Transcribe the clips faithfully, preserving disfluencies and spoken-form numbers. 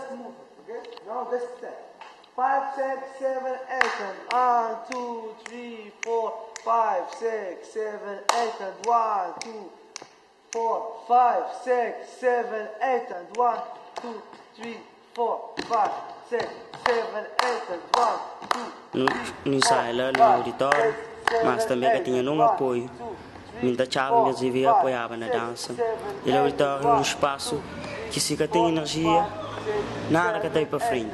just move it, okay? Now this step. Five, six, seven, eight, and one, two, three, four, five, six, seven, eight, and one, two, four, five, six, seven, eight, and one, two, three, four, five, six, seven, eight, and one, two, no, no ensaio lá no auditório, mas também que tinha um apoio. Muita chave me devia apoiava na dança. E o auditório é um espaço que se que tem energia, nada que está para frente.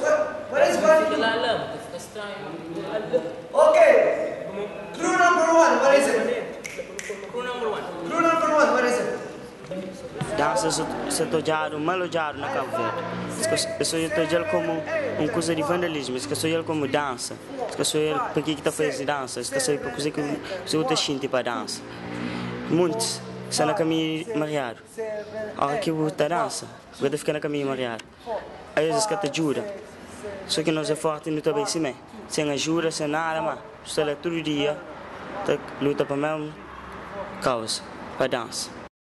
Okay. Crew number one, what is it? Crew number one. Crew number one, what is it? Dança se tojado, malojado na Cabo Verde. Eu sou eu como uma coisa de vandalismo, eu sou ele como dança. Eu sou ele para que está fazendo dança, eu sou para coisa que eu estou sentindo para dança. Muitos estão na caminho mareado. Agora que eu estou dança, eu estou ficando na caminho mareado. Às vezes que te ajuda. Só que nós é forte no também se me. Sem ajuda, sem nada, mas estou lá todo dia, luta para a mesma causa, para dança.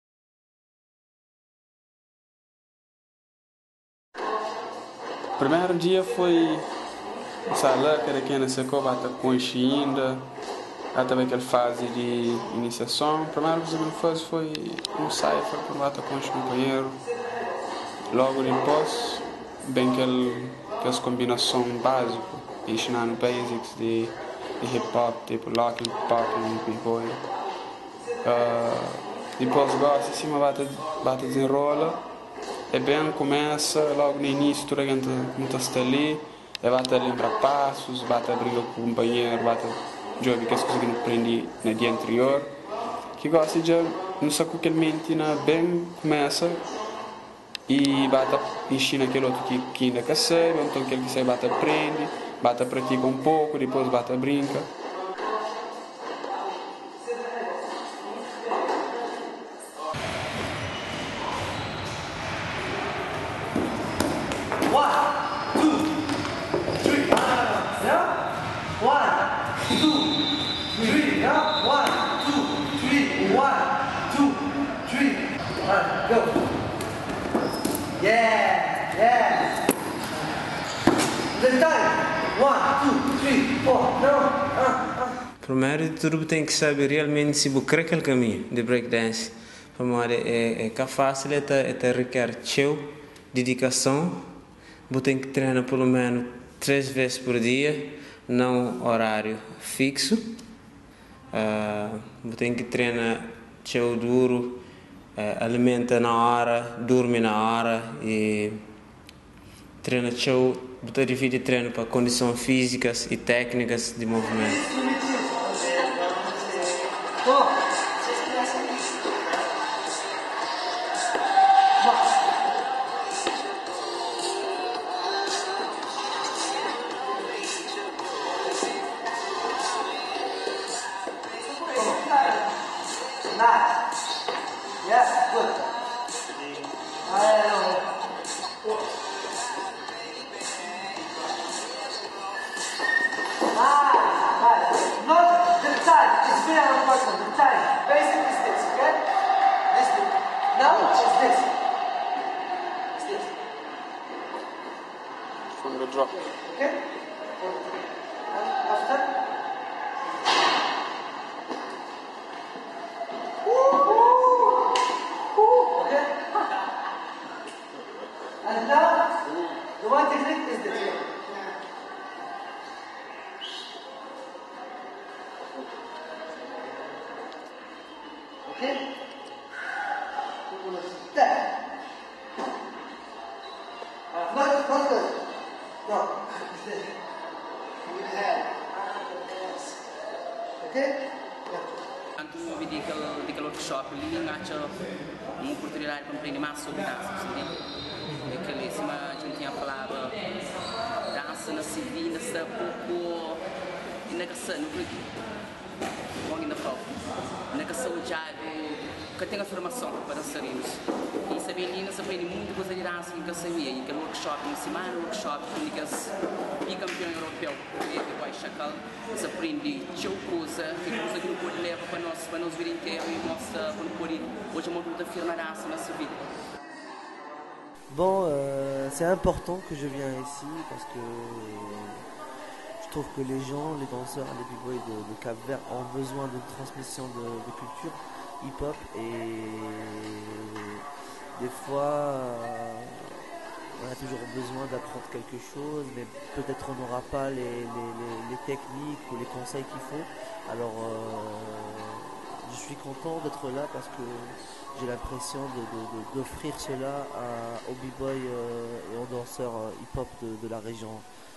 O primeiro dia foi sala que era quem nasceu, bata consciência, até aquela fase de iniciação. A primeira coisa que ele fez foi um cipher para bata com os companheiros. Logo depois, bem aquela, aquela combinação básica, ensinando basics de, de hip hop, tipo locking, popping, b-boy. Uh, depois gosta assim, bata bata desenrola. É bem, começa logo no início, toda a gente está ali, e vai lembrar passos, vai abrir com o companheiro, vai jogar que as coisas que não aprendi no dia anterior. Que gosta de, não sei qualquer mente, bem, começa e vai ensinar aquele outro que, que ainda quer ser, então aquele que sai, vai aprende, vai pratica um pouco, depois vai brinca. Yeah, yeah. The time. One, two, three, four. No. Uh, uh. Primeiro de tudo, tem que saber realmente se você quer aquele caminho de breakdance. Primeiro, é, é que é fácil, é, é requer seu dedicação. Você tem que treinar pelo menos três vezes por dia, não horário fixo. Uh, você tem que treinar seu duro. Uh, alimenta na hora, dorme na hora e treina show, botar divide treino para condições físicas e técnicas de movimento. Yes, good. I know. Ah, right. Not the time. It's very important. The time. Basic is this, okay? This thing. Now it's this. It's this. From the drop. Okay? And after. And now, the one technique is the trick. Okay? We're going to step. Uh, not, not good. No. With the hand. Okay? Quando eu vi aquele workshop ali, eu acho uma oportunidade para aprender mais sobre dança, entendeu? Aquele em cima a gente tinha falado dança na civil, nessa pouco e na caça no grupo, logo na prova, na caça o diário que tem a formação para dançarinos e sabia ali nós aprende muita coisa de dança que eu sabia e aquele workshop em cima no workshop com o bicampeão europeu que é o Chacal, nós aprende teu coisa que coisa que não pode levar para nós para nós vir inteiro e mostra quando pode hoje é uma luta firme dança na civil. Bom, uh, c'est important que je viens ici parce que je trouve que les gens, les danseurs, les b-boys de, de Cap-Vert ont besoin d'une transmission de, de culture hip-hop et des fois on a toujours besoin d'apprendre quelque chose, mais peut-être on n'aura pas les, les, les, les techniques ou les conseils qu'il faut. Alors euh, je suis content d'être là parce que j'ai l'impression de, de, de, d'offrir cela à, aux b-boys euh, et aux danseurs euh, hip-hop de, de la région.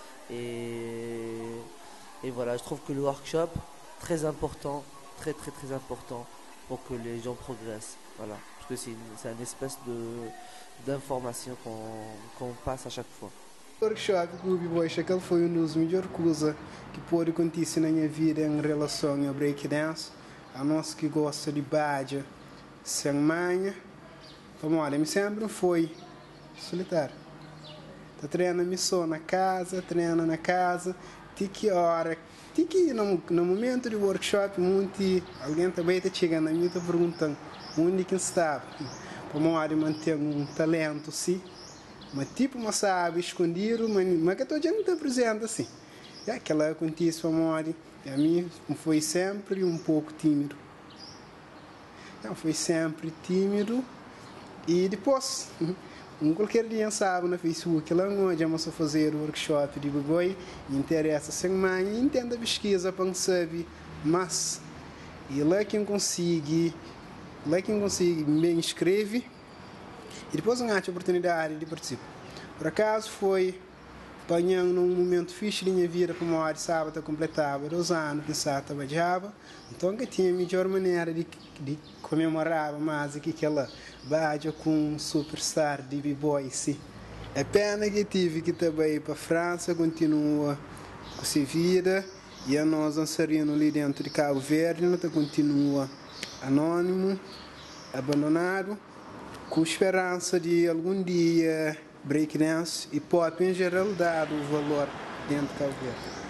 Et, et voilà, je trouve que le workshop, très important, très très très important pour que les gens progressent. Voilà, parce que c'est une, c'est une espèce de, d'information qu'on, qu'on passe à chaque fois. O workshop com o B-Boy Shackle foi uma das melhores coisas que pode acontecer na minha vida em relação ao breakdance. A nós que gosta de badge, sem manha, vamos olha, me sempre foi solitário. Tá treinando só na casa, treina na casa, tem que hora, tem que no, no momento do workshop, muito alguém também está chegando a mim e está perguntando onde que está. Vamos olha, manter um talento, sim. Mas tipo, mas sabe, escondido, mas, mas que estou já não está presente assim. E aquela acontece, vamos olha, e a mim foi sempre um pouco tímido. Então, foi sempre tímido e depois, um qualquer dia sabe no Facebook, lá onde vamos fazer o workshop de b-boy, interessa sem mãe, entenda a pesquisa para saber, mas e lá quem consegue, lá quem consegue me inscreve e depois não acha oportunidade de participar. Por acaso foi apanhando num momento fixe da minha vida, como a hora de sábado completava dois anos que estava trabalhava, então que tinha a melhor maneira de, de comemorar mais que aquela badia com um superstar de b-boy, sim. É pena que tive que também ir para a França, continua com sua vida, e a nós dançarinos ali dentro de Cabo Verde, nós continua anônimo, abandonado, com esperança de algum dia breakdance e pop em geral dar o valor dentro de Cabo Verde.